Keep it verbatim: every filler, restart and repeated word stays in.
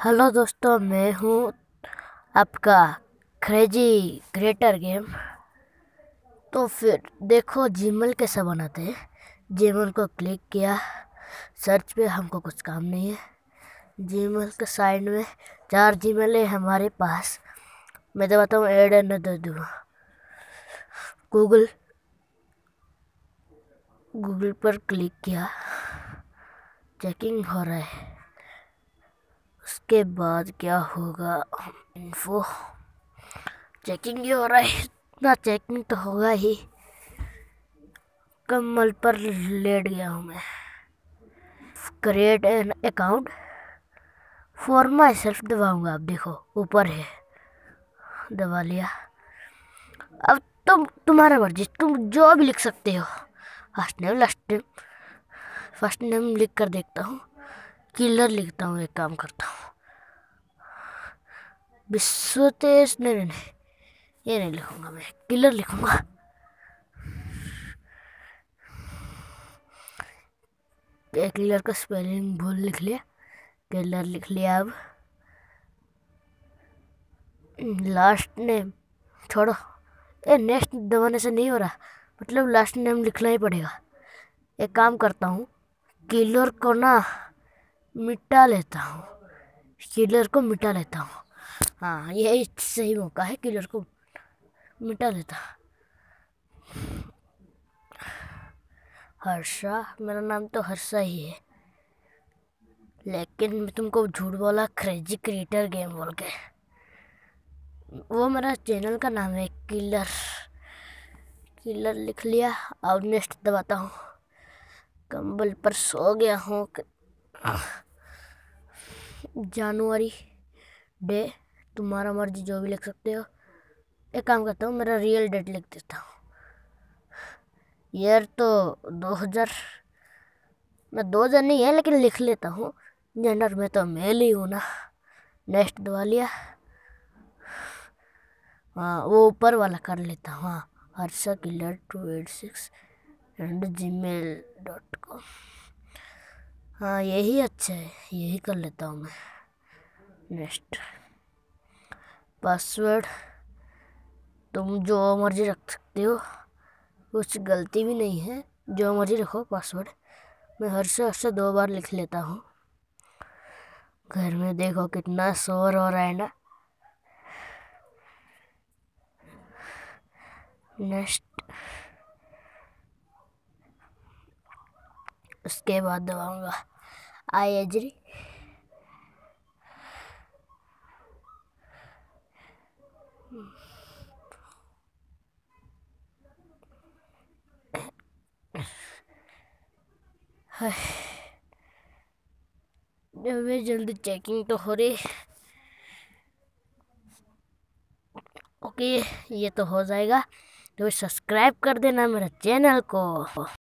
Hello दोस्तों, मैं हूँ आपका क्रेजी क्रिएटर गेम। तो फिर देखो जीमेल कैसा बनाते हैं। जीमेल को क्लिक किया, सर्च पे हमको कुछ काम नहीं है। जीमेल के साइड में चार जीमेल है हमारे पास। मैं तो बताऊँ ऐड अनदर दूँ। गूगल गूगल पर क्लिक किया, चेकिंग हो रहा है। उसके बाद क्या होगा, इन्फो चेकिंग ही हो रहा है। इतना चेकिंग तो होगा ही। कम्बल पर लेट गया हूँ मैं। Create an account for myself दबाऊंगा। आप देखो ऊपर है, दबा लिया। अब तुम तुम्हारा मर्जी, तुम जो भी लिख सकते हो। First name last name. First name लिख कर देखता हूँ। किलर लिखता हूँ। एक काम करता हूँ, विश्व तेज नहीं नहीं नहीं, ये नहीं लिखूंगा, मैं किलर लिखूंगा। किलर का स्पेलिंग भूल लिख लिया, किलर लिख लिया। अब लास्ट नेम छोड़ो, ए नेक्स्ट दबाने से नहीं हो रहा, मतलब लास्ट नेम लिखना ही पड़ेगा। एक काम करता हूँ, किलर को ना मिटा लेता हूँ। किलर को मिटा लेता हूँ। हाँ, यही सही मौका है, किलर को मिटा लेता। हर्षा, मेरा नाम तो हर्षा ही है, लेकिन मैं तुमको झूठ बोला क्रेजी क्रिएटर गेम बोल के। वो मेरा चैनल का नाम है, किलर। किलर लिख लिया। अब नेक्स्ट दबाता हूँ। कंबल पर सो गया हूँ। जनवरी डे, तुम्हारा मर्जी, जो भी लिख सकते हो। एक काम करता हूँ, मेरा रियल डेट लिख देता हूँ। ईयर तो दो हज़ार, मैं दो हज़ार नहीं है लेकिन लिख लेता हूँ। जेंडर में तो मेल ही हूँ ना। नेक्स्ट दबा लिया। हाँ, वो ऊपर वाला कर लेता हूँ। हाँ, Harsha killer two eight six and Gmail dot com. हाँ, यही अच्छा है, यही कर लेता हूँ मैं। नेक्स्ट पासवर्ड तुम जो मर्जी रख सकते हो, कुछ गलती भी नहीं है, जो मर्जी रखो पासवर्ड। मैं हर्षा हर्षा दो बार लिख लेता हूँ। घर में देखो कितना शोर हो रहा है ना। नेक्स्ट, उसके बाद दबाऊंगा आई एग्री। जल्दी चेकिंग तो हो रही। ओके, ये तो हो जाएगा। तो सब्सक्राइब कर देना मेरा चैनल को।